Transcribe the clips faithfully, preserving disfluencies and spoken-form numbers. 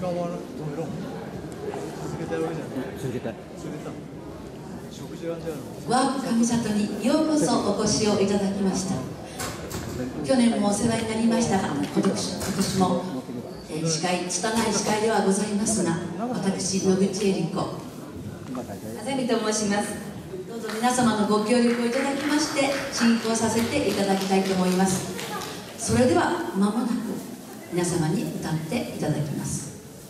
間は止めろ。続けてやるわけじゃない。 続けたい。 続けた。食事はじゃあ。 ワーク上里にようこそお越しをいただきました。去年もお世話になりましたが、今年今年も、えー、司会拙い司会ではございますが、私野口恵理子、あざみと申します。どうぞ皆様のご協力をいただきまして進行させていただきたいと思います。それでは間もなく皆様に歌っていただきます。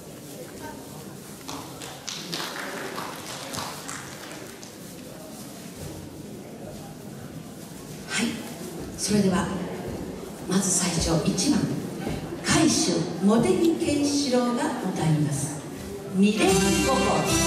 はい、それではまず最初いちばん、海舟茂木健志郎が歌います「未練心」。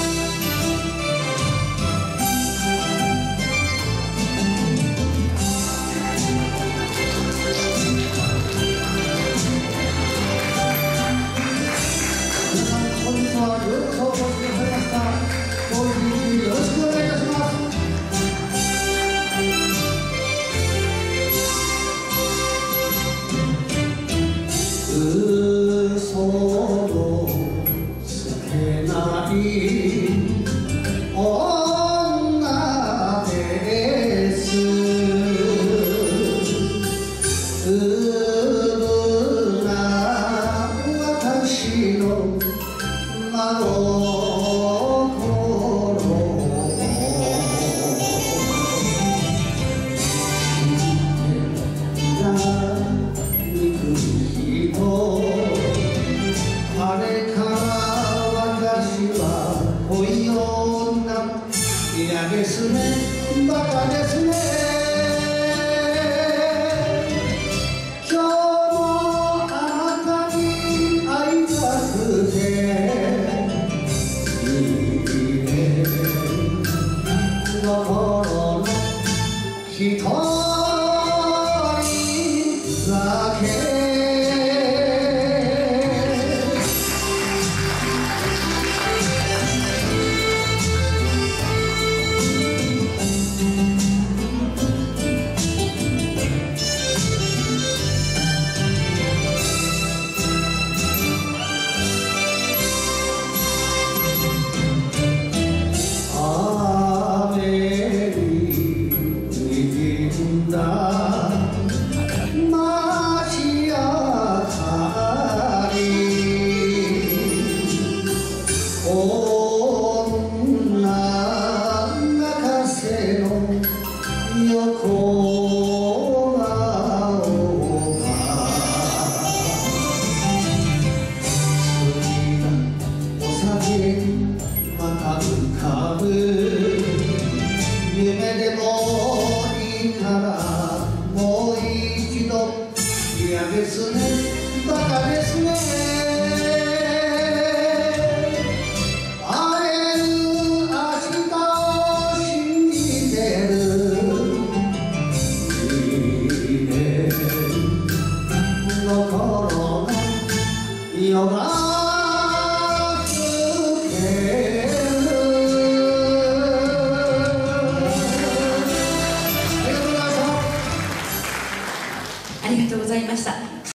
嫌ですね、バカですね。今日もあなたに会いたくて、いいね、心の一人だけ。夢でもいいからもう一度。嫌ですね、バカですね。会える明日を信じてる。いいね、心の夜がありがとうございました。